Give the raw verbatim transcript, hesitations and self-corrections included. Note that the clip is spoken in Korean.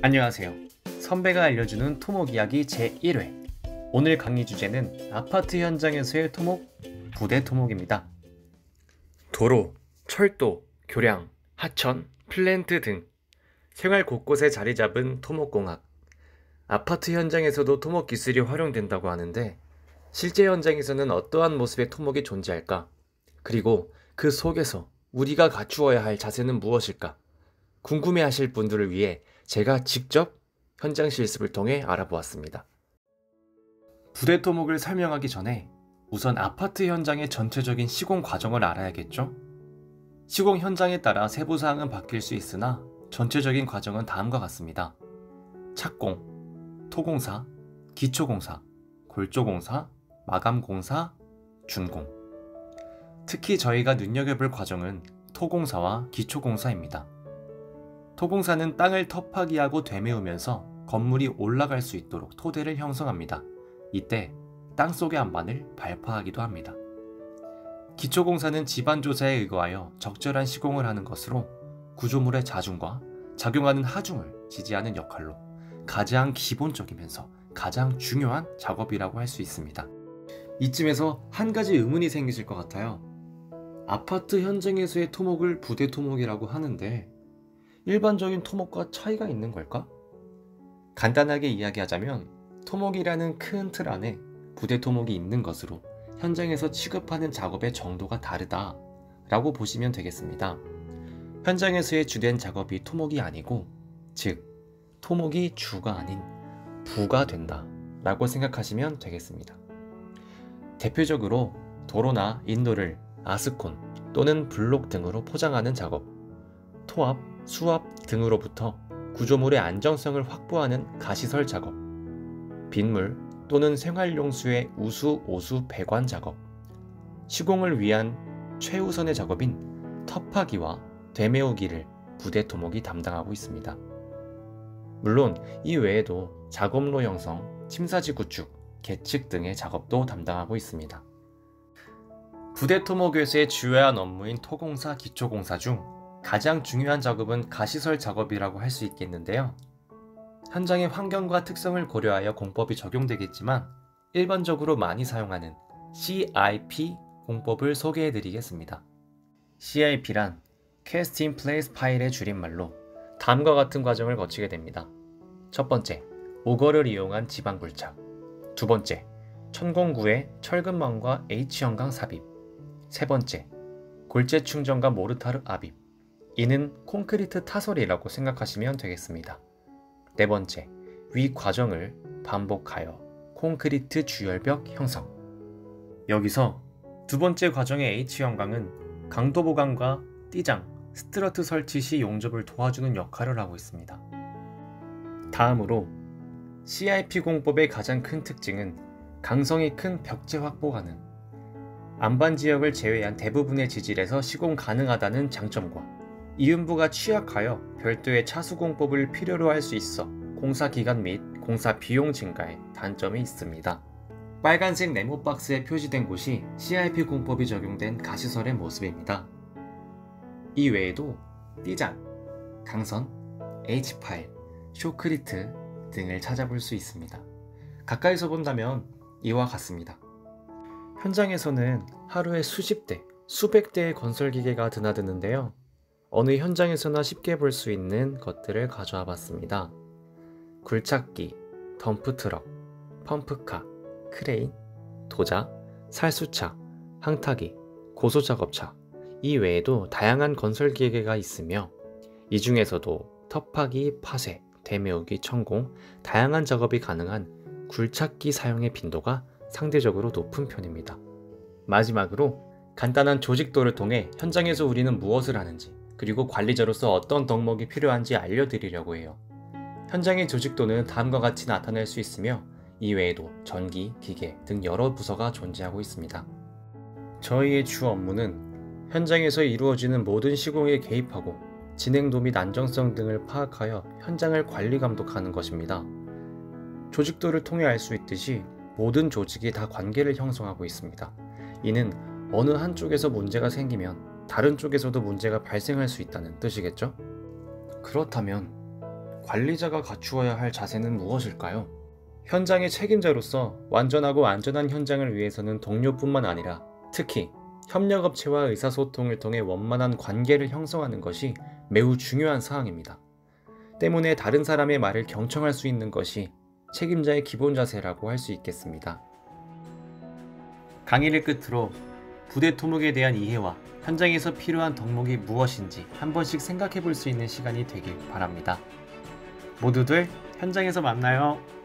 안녕하세요. 선배가 알려주는 토목 이야기 제일 회. 오늘 강의 주제는 아파트 현장에서의 토목, 부대 토목입니다. 도로, 철도, 교량, 하천, 플랜트 등 생활 곳곳에 자리 잡은 토목공학. 아파트 현장에서도 토목 기술이 활용된다고 하는데 실제 현장에서는 어떠한 모습의 토목이 존재할까? 그리고 그 속에서 우리가 갖추어야 할 자세는 무엇일까? 궁금해하실 분들을 위해 제가 직접 현장 실습을 통해 알아보았습니다. 부대 토목을 설명하기 전에 우선 아파트 현장의 전체적인 시공 과정을 알아야겠죠? 시공 현장에 따라 세부 사항은 바뀔 수 있으나 전체적인 과정은 다음과 같습니다. 착공, 토공사, 기초공사, 골조공사, 마감공사, 준공. 특히 저희가 눈여겨볼 과정은 토공사와 기초공사입니다. 토공사는 땅을 터파기하고 되메우면서 건물이 올라갈 수 있도록 토대를 형성합니다. 이때 땅속의 안반을 발파하기도 합니다. 기초공사는 지반조사에 의거하여 적절한 시공을 하는 것으로 구조물의 자중과 작용하는 하중을 지지하는 역할로 가장 기본적이면서 가장 중요한 작업이라고 할 수 있습니다. 이쯤에서 한 가지 의문이 생기실 것 같아요. 아파트 현장에서의 토목을 부대 토목이라고 하는데 일반적인 토목과 차이가 있는 걸까? 간단하게 이야기하자면 토목이라는 큰 틀 안에 부대 토목이 있는 것으로 현장에서 취급하는 작업의 정도가 다르다 라고 보시면 되겠습니다. 현장에서의 주된 작업이 토목이 아니고, 즉 토목이 주가 아닌 부가 된다 라고 생각하시면 되겠습니다. 대표적으로 도로나 인도를 아스콘 또는 블록 등으로 포장하는 작업, 토합, 수압 등으로부터 구조물의 안정성을 확보하는 가시설 작업, 빗물 또는 생활용수의 우수, 오수 배관 작업, 시공을 위한 최우선의 작업인 터파기와 되메우기를 부대 토목이 담당하고 있습니다. 물론 이 외에도 작업로 형성, 침사지 구축, 계측 등의 작업도 담당하고 있습니다. 부대 토목에서의 주요한 업무인 토공사, 기초공사 중 가장 중요한 작업은 가시설 작업이라고 할 수 있겠는데요. 현장의 환경과 특성을 고려하여 공법이 적용되겠지만 일반적으로 많이 사용하는 씨아이피 공법을 소개해드리겠습니다. 씨아이피란 Cast in Place 파일의 줄임말로 다음과 같은 과정을 거치게 됩니다. 첫 번째, 오거를 이용한 지방 굴착. 두 번째, 천공구의 철근망과 H형강 삽입. 세 번째, 골재 충전과 모르타르 압입. 이는 콘크리트 타설이라고 생각하시면 되겠습니다. 네 번째, 위 과정을 반복하여 콘크리트 주열벽 형성. 여기서 두 번째 과정의 H형강은 강도 보강과 띠장, 스트러트 설치 시 용접을 도와주는 역할을 하고 있습니다. 다음으로 씨아이피 공법의 가장 큰 특징은 강성이 큰 벽체 확보가능, 안반 지역을 제외한 대부분의 지질에서 시공 가능하다는 장점과 이음부가 취약하여 별도의 차수공법을 필요로 할 수 있어 공사 기간 및 공사 비용 증가에 단점이 있습니다. 빨간색 네모 박스에 표시된 곳이 씨아이피 공법이 적용된 가시설의 모습입니다. 이 외에도 띠장, 강선, H파일, 쇼크리트 등을 찾아볼 수 있습니다. 가까이서 본다면 이와 같습니다. 현장에서는 하루에 수십 대, 수백 대의 건설기계가 드나드는데요. 어느 현장에서나 쉽게 볼 수 있는 것들을 가져와 봤습니다. 굴착기, 덤프트럭, 펌프카, 크레인, 도자, 살수차, 항타기, 고소작업차, 이 외에도 다양한 건설기계가 있으며 이 중에서도 터파기, 파쇄, 되메우기, 천공, 다양한 작업이 가능한 굴착기 사용의 빈도가 상대적으로 높은 편입니다. 마지막으로 간단한 조직도를 통해 현장에서 우리는 무엇을 하는지, 그리고 관리자로서 어떤 덕목이 필요한지 알려드리려고 해요. 현장의 조직도는 다음과 같이 나타낼 수 있으며 이 외에도 전기, 기계 등 여러 부서가 존재하고 있습니다. 저희의 주 업무는 현장에서 이루어지는 모든 시공에 개입하고 진행도 및 안정성 등을 파악하여 현장을 관리 감독하는 것입니다. 조직도를 통해 알 수 있듯이 모든 조직이 다 관계를 형성하고 있습니다. 이는 어느 한쪽에서 문제가 생기면 다른 쪽에서도 문제가 발생할 수 있다는 뜻이겠죠? 그렇다면 관리자가 갖추어야 할 자세는 무엇일까요? 현장의 책임자로서 완전하고 안전한 현장을 위해서는 동료뿐만 아니라 특히 협력업체와 의사소통을 통해 원만한 관계를 형성하는 것이 매우 중요한 사항입니다. 때문에 다른 사람의 말을 경청할 수 있는 것이 책임자의 기본 자세라고 할 수 있겠습니다. 강의를 끝으로 부대 토목에 대한 이해와 현장에서 필요한 덕목이 무엇인지 한 번씩 생각해 볼 수 있는 시간이 되길 바랍니다. 모두들 현장에서 만나요.